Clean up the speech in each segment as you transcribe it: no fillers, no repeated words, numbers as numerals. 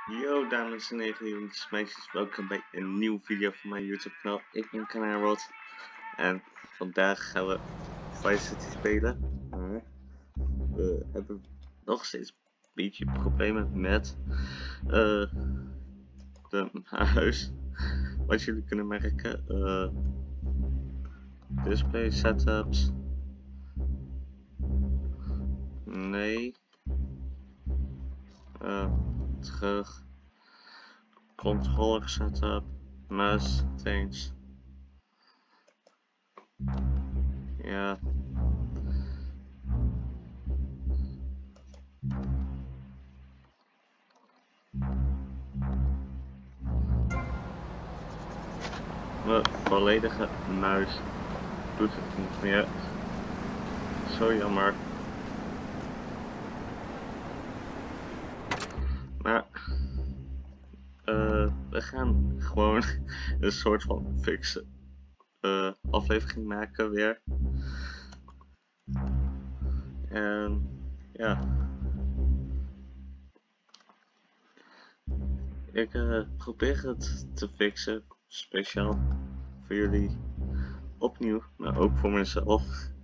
Yo dames en heren, jongens en meisjes, welkom bij een nieuwe video van mijn YouTube kanaal. Ik ben Kanarrot en vandaag gaan we Vice City spelen. We hebben nog steeds een beetje problemen met de huis. Wat jullie kunnen merken, display setups, nee, terug. Controller setup, muis, things. Ja. Mijn volledige muis doet het niet meer. Zo jammer. Maar we gaan gewoon een soort van fixe aflevering maken weer. En ja, ik probeer het te fixen, speciaal voor jullie opnieuw, maar ook voor mezelf.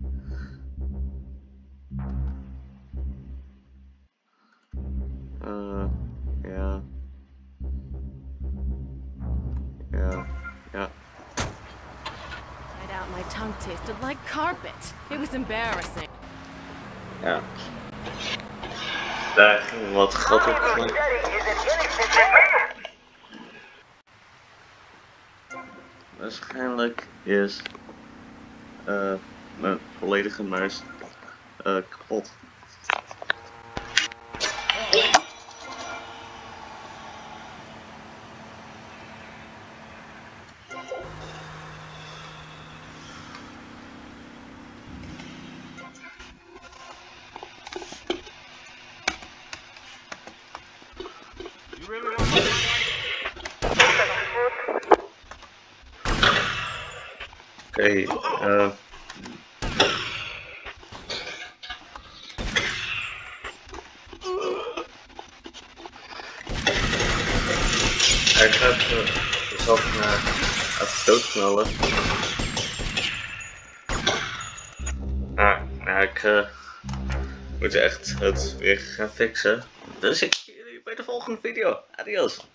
Ja. My tongue tasted like carpet. It was embarrassing. Ja. Daar ging wat gat op. Waarschijnlijk is mijn volledige muis kapot. Oké, hij gaat zelf naar het doodknallen. Ik moet echt het weer gaan fixen. Dus ik zie jullie bij de volgende video. Adios.